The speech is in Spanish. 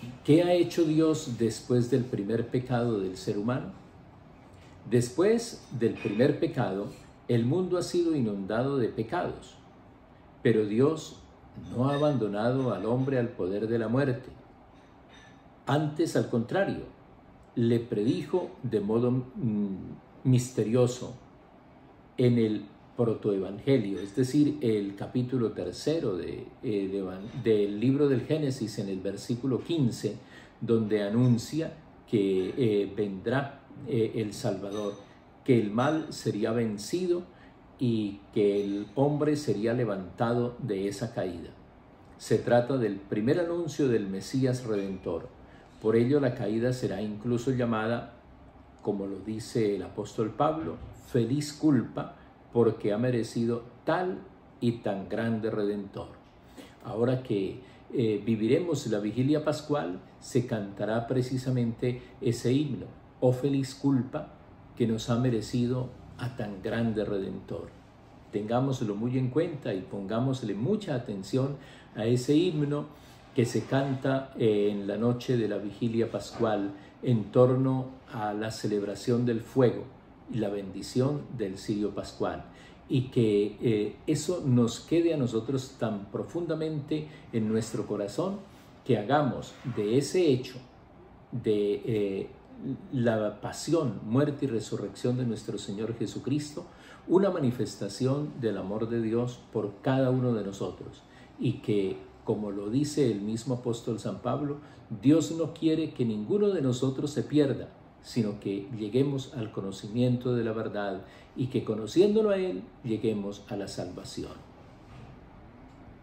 ¿Qué ha hecho Dios después del primer pecado del ser humano? Después del primer pecado, el mundo ha sido inundado de pecados, pero Dios no ha abandonado al hombre al poder de la muerte. Antes, al contrario, le predijo de modo misterioso en el protoevangelio, es decir, el capítulo 3 del libro del Génesis, en el versículo 15, donde anuncia que vendrá el Salvador, que el mal sería vencido y que el hombre sería levantado de esa caída. Se trata del primer anuncio del Mesías Redentor. Por ello la caída será incluso llamada, como lo dice el apóstol Pablo, feliz culpa, porque ha merecido tal y tan grande Redentor. Ahora que viviremos la vigilia pascual, se cantará precisamente ese himno, oh feliz culpa, que nos ha merecido a tan grande Redentor. Tengámoslo muy en cuenta y pongámosle mucha atención a ese himno que se canta en la noche de la vigilia pascual en torno a la celebración del fuego y la bendición del cirio pascual, y que eso nos quede a nosotros tan profundamente en nuestro corazón, que hagamos de ese hecho de la pasión, muerte y resurrección de nuestro Señor Jesucristo una manifestación del amor de Dios por cada uno de nosotros, y que, como lo dice el mismo apóstol San Pablo, Dios no quiere que ninguno de nosotros se pierda, sino que lleguemos al conocimiento de la verdad y que, conociéndolo a Él, lleguemos a la salvación.